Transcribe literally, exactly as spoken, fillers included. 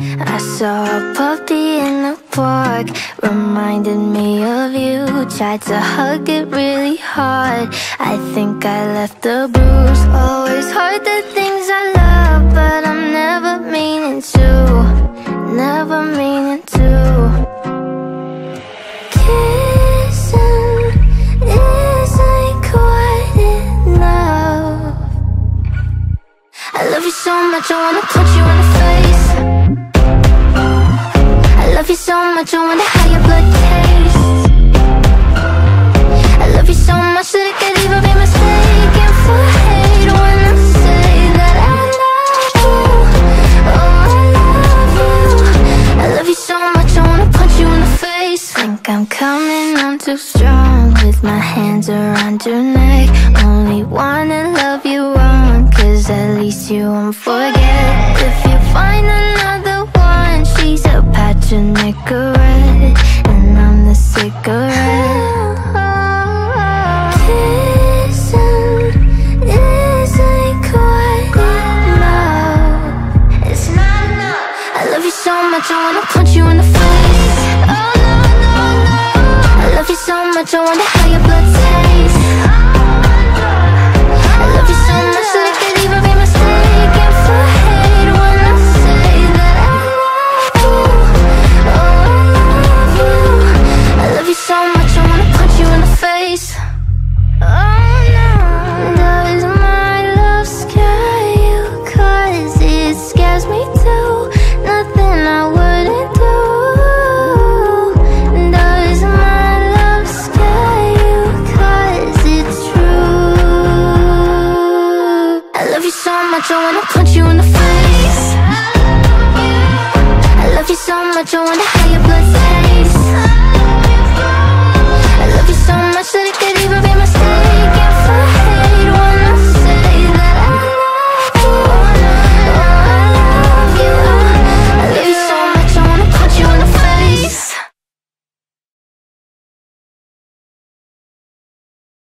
I saw a puppy in the park, reminded me of you. Tried to hug it really hard, I think I left a bruise. Always hard the things I love, but I'm never meaning to, never meaning to. Kissing isn't quite enough. I love you so much, I wanna punch you in the face. I love you so much, I wonder how your blood tastes. I love you so much that it could even be mistaken for hate when I say that I love you. Oh, I love you. I love you so much, I wanna punch you in the face. Think I'm coming on too strong with my hands around your neck. Only wanna love you wrong, cause at least you won't forget. If you find another one, she's a patch of Nicorette, and I'm the cigarette. Kissing isn't quite enough. It's not enough. I love you so much, I wanna punch you in the face. Oh no, no, no. I love you so much, I wonder how your blood tastes. I love you so much that it could even be mistaken for hate when I say that I love you. Oh, I love you. I love you so much, I wanna punch you in the face. Oh no. Does my love scare you? Cause it scares me too. Nothing I wouldn't do. Does my love scare you? Cause it's true. I love you so much, I wanna punch you in the face. I love you so much, I wonder how your blood tastes. I love you so much that it could